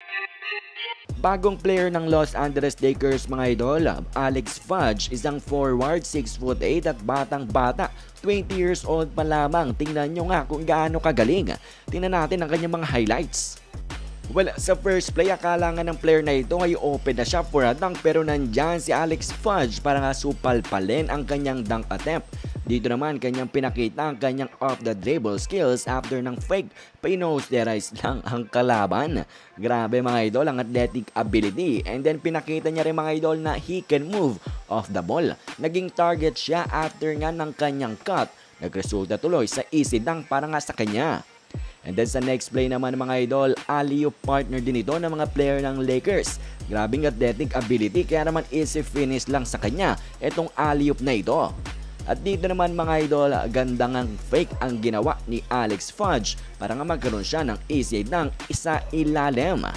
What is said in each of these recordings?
Bagong player ng Los Angeles Lakers mga idol, Alex Fudge, isang forward, 6'8" at batang-bata, 20 years old pa lamang. Tingnan nyo nga kung gaano kagaling. Tingnan natin ang kanyang mga highlights. Well, sa first play, akala nga ng player na ito ay open na siya for a dunk, pero nandyan si Alex Fudge para nga supalpalin ang kanyang dunk attempt. Dito naman kanyang pinakita ang kanyang off-the-dribble skills after ng fake pinosterize lang ang kalaban. Grabe mga idol ang athletic ability, and then pinakita niya rin mga idol na he can move off the ball. Naging target siya after nga ng kanyang cut. Nagresulta tuloy sa easy dunk para nga sa kanya. And then sa next play naman mga idol, alley-oop partner din ito ng mga player ng Lakers. Grabing athletic ability, kaya naman easy finish lang sa kanya itong alley-oop na ito. At dito naman mga idol, gandang ang fake ang ginawa ni Alex Fudge para nga magkaroon siya ng easy dunk isa ilalim.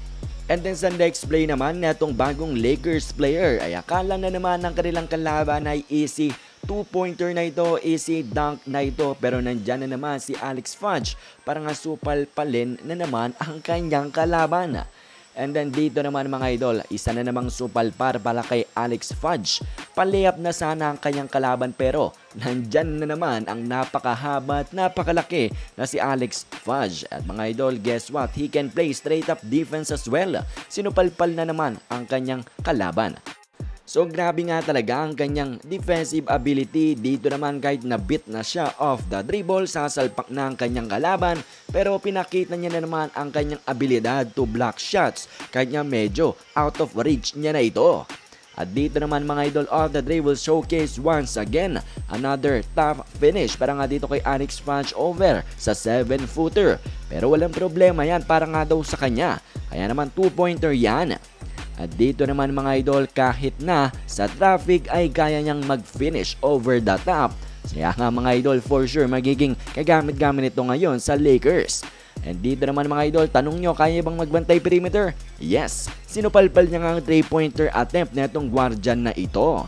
And then sa next play naman na itong bagong Lakers player ay akala na naman ng kanilang kalaban ay easy 2-pointer na ito, easy dunk na ito, pero nandyan na naman si Alex Fudge para nga supalpalin na naman ang kanyang kalaban. And then dito naman mga idol, isa na namang supalpar para kay Alex Fudge. Palayap na sana ang kanyang kalaban, pero nandyan na naman ang napakahaba at napakalaki na si Alex Fudge. At mga idol, guess what? He can play straight up defense as well. Sinupalpal na naman ang kanyang kalaban. So grabe nga talaga ang kanyang defensive ability. Dito naman kahit nabit na siya off the dribble, sasalpak na ang kanyang kalaban, pero pinakita niya na naman ang kanyang abilidad to block shots kahit nga medyo out of reach niya na ito. At dito naman mga idol, off the dribble showcase once again another top finish para nga dito kay Alex Fudge over sa 7-footer. Pero walang problema yan para nga daw sa kanya, kaya naman 2-pointer yan. At dito naman mga idol, kahit na sa traffic ay kaya niyang mag-finish over the top. Kaya nga mga idol, for sure magiging kagamit-gamit ito ngayon sa Lakers. And dito naman mga idol, tanong nyo, kaya bang magbantay perimeter? Yes, sinupalpal niya nga ang 3-pointer attempt na itong guardian na ito.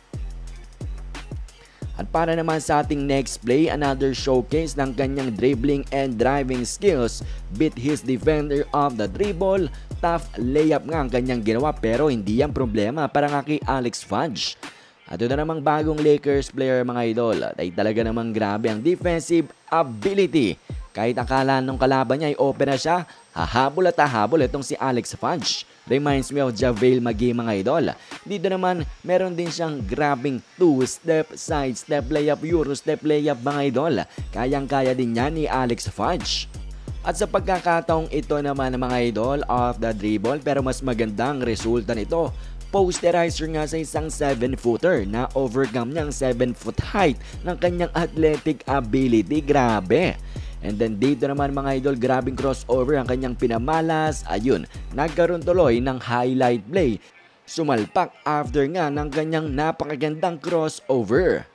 At para naman sa ating next play, another showcase ng kanyang dribbling and driving skills. Beat his defender off the dribble. Tough layup nga ang kanyang ginawa, pero hindi yan problema para nga kay Alex Fudge. At ito na namang bagong Lakers player mga idol, ay talaga namang grabe ang defensive ability. Kahit akala nung kalaban niya ay open na siya, hahabol at hahabol itong si Alex Fudge. Reminds me of JaVale McGee mga idol. Dito naman, meron din siyang grabing 2-step, side-step layup, Euro-step layup mga idol. Kayang-kaya din niya ni Alex Fudge. At sa pagkakataong ito naman mga idol, off the dribble, pero mas magandang resulta nito. Posterizer nga sa isang 7-footer na overcome niyang 7-foot height ng kanyang athletic ability. Grabe! And then dito naman mga idol, grabing crossover ang kanyang pinamalas. Ayun, nagkaroon tuloy ng highlight play. Sumalpak after nga ng kanyang napakagandang crossover.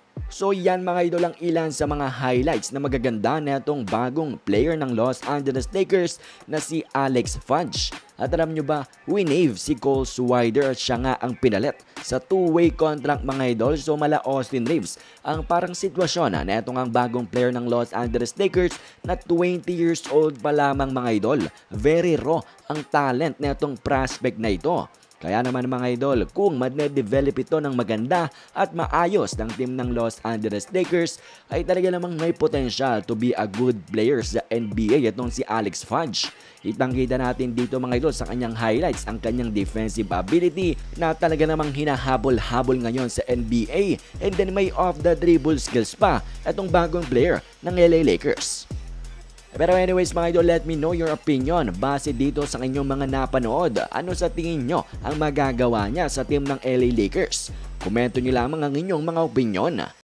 So yan mga idol ang ilan sa mga highlights na magaganda na itong bagong player ng Los Angeles Lakers na si Alex Fudge. At alam nyo ba, winave si Cole Swider at siya nga ang pinalit sa two-way contract mga idol. So mala Austin Reeves ang parang sitwasyon na itong ang bagong player ng Los Angeles Lakers na 20 years old pa lamang mga idol. Very raw ang talent na itong prospect na ito. Kaya naman mga idol, kung madne-develop ito ng maganda at maayos ng team ng Los Angeles Lakers, ay talaga namang may potential to be a good player sa NBA itong si Alex Fudge. Kitang-kita natin dito mga idol sa kanyang highlights ang kanyang defensive ability na talaga namang hinahabol-habol ngayon sa NBA, and then may off-the-dribble skills pa itong bagong player ng LA Lakers. Pero anyways mga idol, let me know your opinion base dito sa inyong mga napanood. Ano sa tingin nyo ang magagawa niya sa team ng LA Lakers? Komento nyo lamang ang inyong mga opinion.